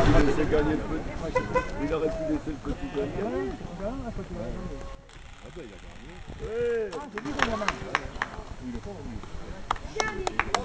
laisser gagner le petit. Il aurait pu laisser le petit gagner. Ah, c'est lui qu'on a marre. Il est fort, lui.